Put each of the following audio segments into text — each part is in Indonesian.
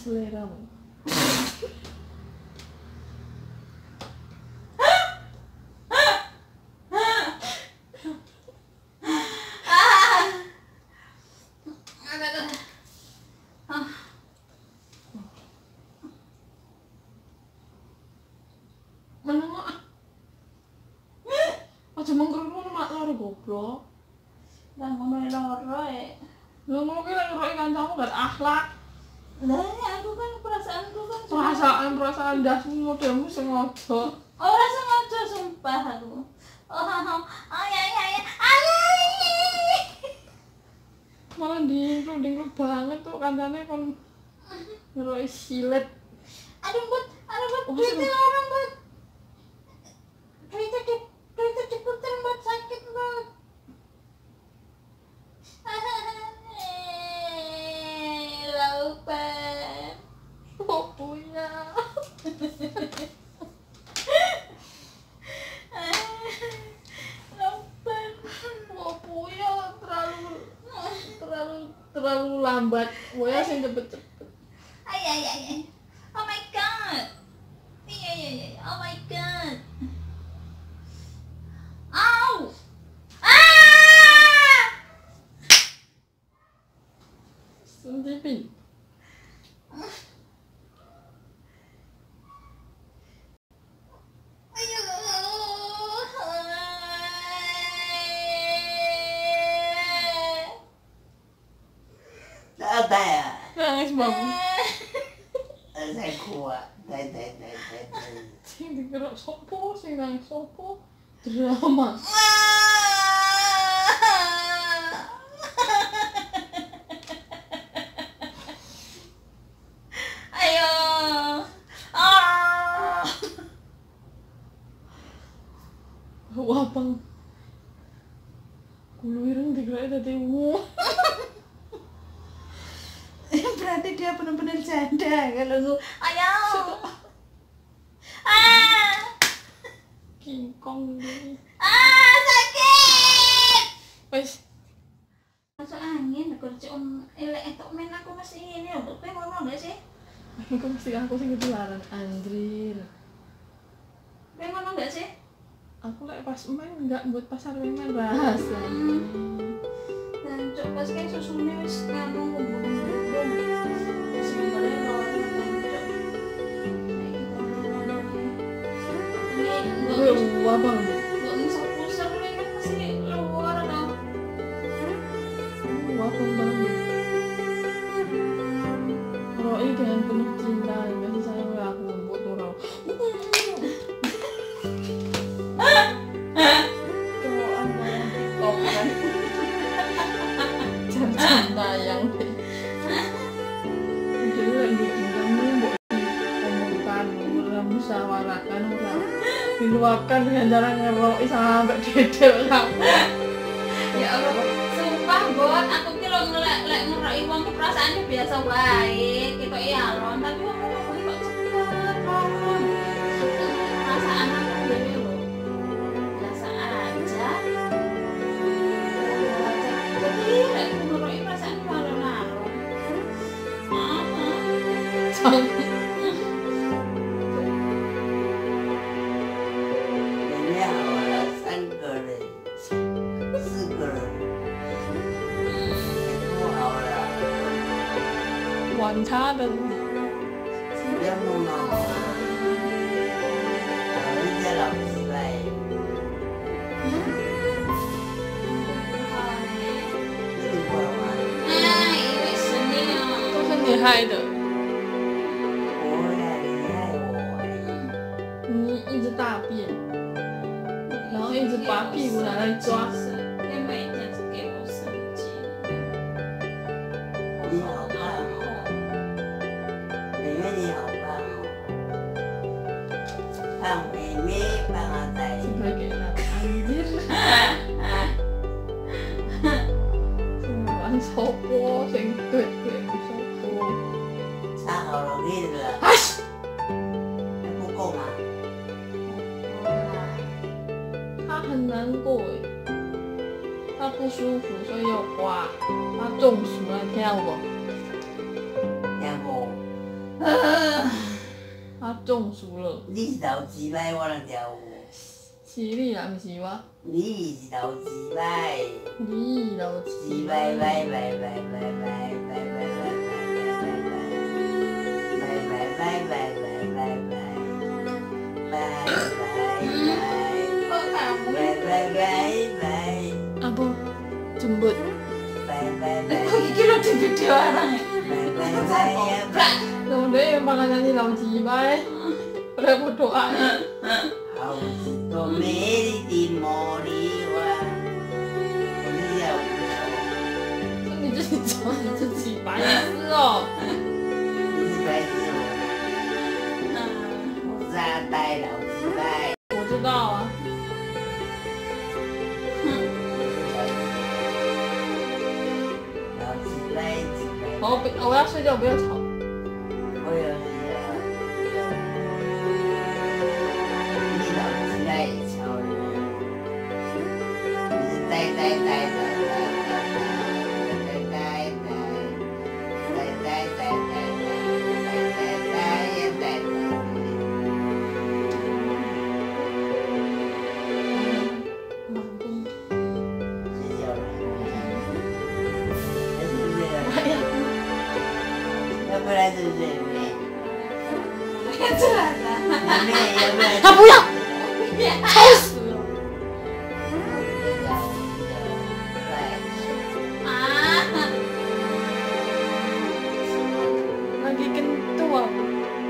seleramu. Menengok. Aja mengkerungu mak loro goblok. Lah ngono loro Lho ngono ki lek ngeroki kancamu gak akhlak. Lah aku kan perasaanku kan Perasaan dasmu modelmu sengaja. ora sengaja sumpah aku. Ay. Malah dingkluk banget tuh kancane kon ngeroki silet. Aduh, Bud, Oh, duitnya orang, Bud. Duitnya diputer, Bud, sakit, Bud. Laupan. Oh punya. Laupan. Oh punya terlalu lambat. Boya sing cepet-cepet. Ay. Oh my god. Iya. Oh my god. Ow. Ah! Sendiri. Ada ya? Nangis babu. Saya kuat. Dai. Sing digerak sopo, sing nangis sopo. Drama. Ayo. Wah bang. Kulo ireng digerak dadi wong. Berarti dia benar-benar janda kalau ayo. King Kong ini. Sakit. Wes. Masuk angin, aku cek elek etok men aku masih ini lho. Kowe ngomong enggak sih? Aku mesti aku sing ketularan Andrir. Kowe ngomong enggak sih? Aku lek pas main enggak buat pasar main rasa. Dan cok pas kayak susune wis kanu kumpul-kumpul. Sebenarnya kalau cok. Ini Wah bang. enggak bisa pusar ini kan masih luar dong. Wah bang. Roy dengan penuh cinta yang kasih sayang aku buat Roy. Cowok yang TikTok kan. Jam tayang deh. Jadi lagi kamu buat diomongkan, musyawarahkan orang. Diluapkan dengan cara ngeroi sampai dedel kamu. Ya Allah, sumpah Bot, aku ki lho ngeroki wong ki perasaane biasa wae, ketok alon, tapi wong ngomong kok cepet lon. Perasaan aku dhewe lho. Biasa aja. Tapi lek ngeroki perasaan alon-alon. Ini awalnya seger. Itu awalnya. Wancadan. Dia mau ngomong. Tapi dia lapis lain. Ini buat ini seni. 都是你害的，你一直大便，然后一直把屁股拿来抓。 因为每天只给我生气。 你好棒哦！妹妹你好棒哦！胖妹妹帮我带。 Sebagai anak anjir. Semua sopo, sing duit sopo. Psikologi lah. Hush! Hukum ah. 他很难过诶，他不舒服，所以要刮。他中暑了，听到不？ 听无？ 他中暑了。 你是老鸡摆，我能跳舞。 是你啊，毋是我。 你是老鸡摆。 你老鸡鸡摆摆摆摆摆摆摆摆摆摆摆摆 Apa? Jembut. Kok iki lho di video arang. Kemudian malah nyanyi lau jibai. Udah berdoa.你自己找你自己白痴哦。我知道啊。我要睡觉，不要吵。他不要，吵死了。Lagi kentut aku.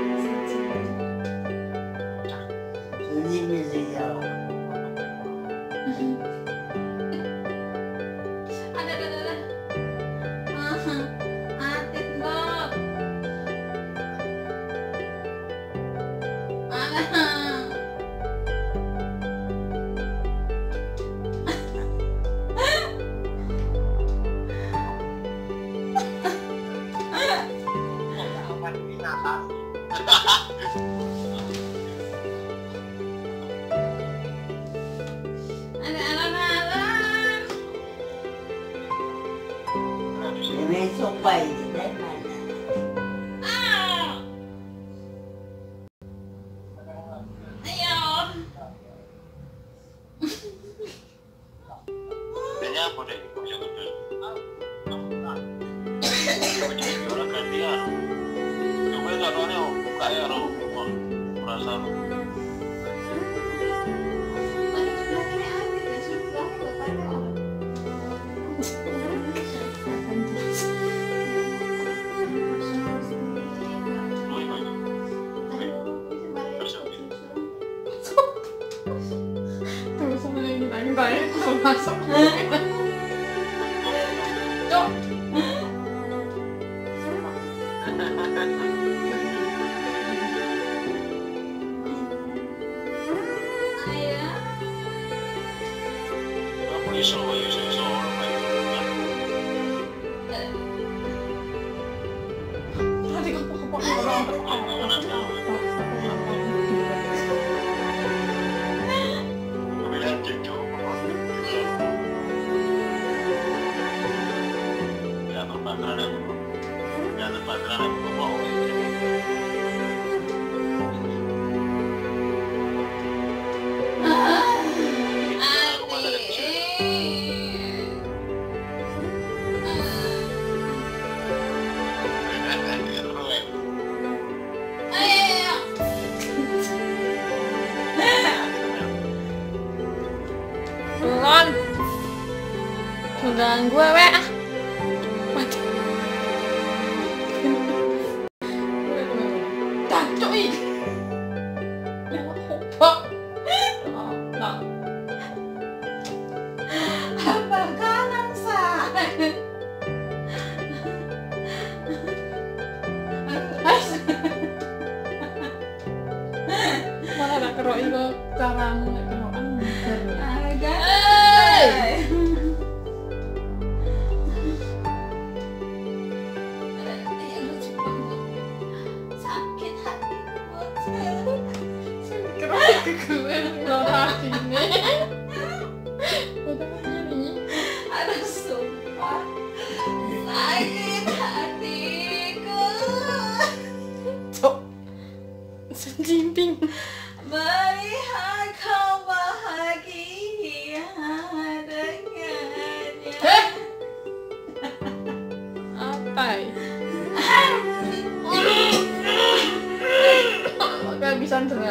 Masuk. Cok. Tadi kepo-kepo Jangan gue weh ah. Mati. Tacoi. Hoppa. Nah. Apa kanan sa? Malah nak keroi ke carang nak keroan. Guys.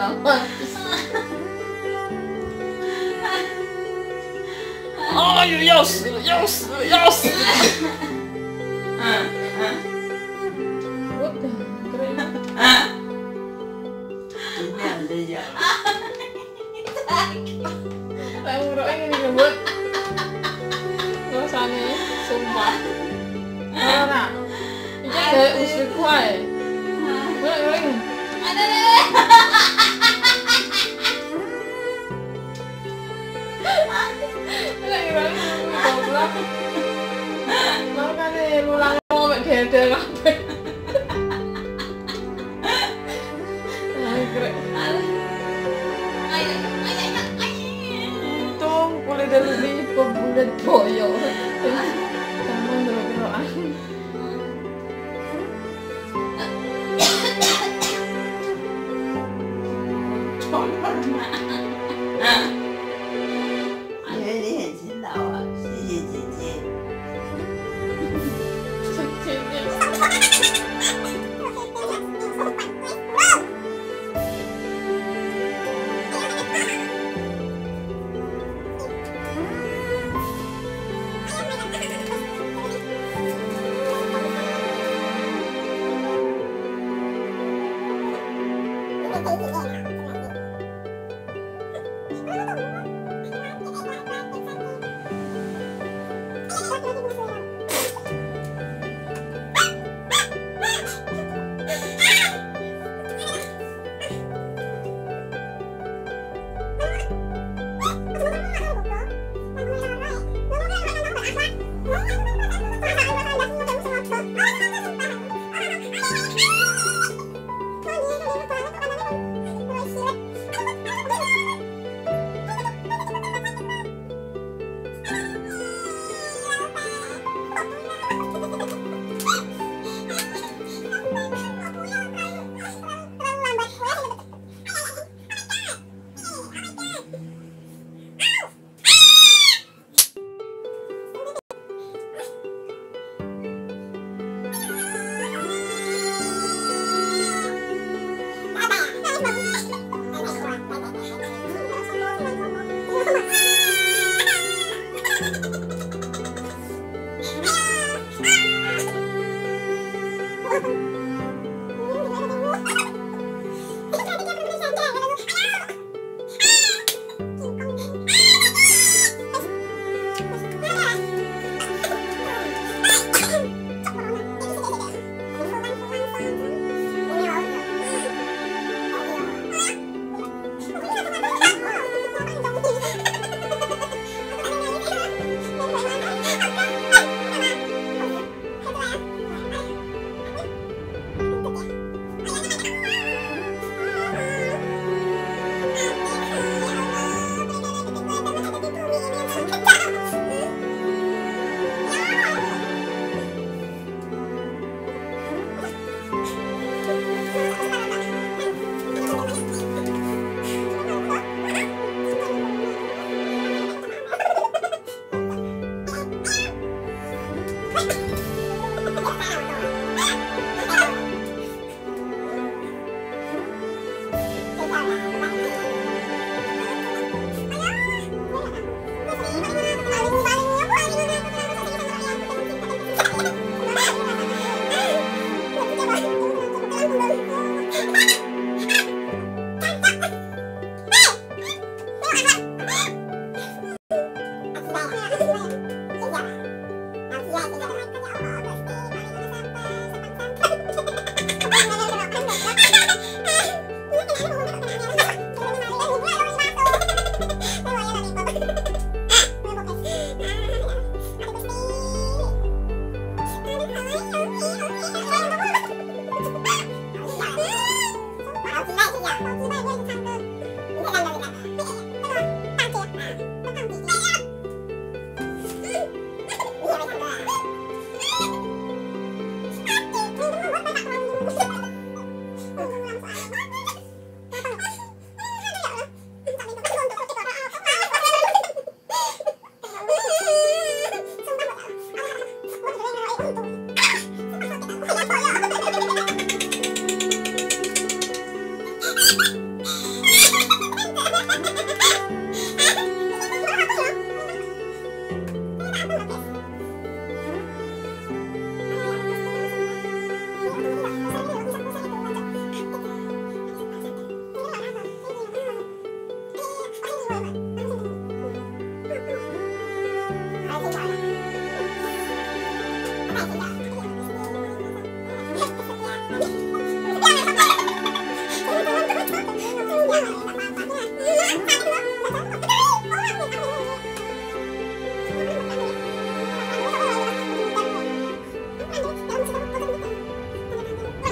aman. Oh,要死了，要死了，要死了！Udah, keren. Ini ada ya. Kayak nguruk ini ngebut. Rasanya sumpah. Ora. Iki gawe usulku ae. Nguruk. Ada deh. Makanya lulang ngomong gede kabeh. Untung kulit dari pembulet boyo. Sama gerok-gerokan. 你很勤劳啊，谢谢姐姐。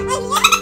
Iya.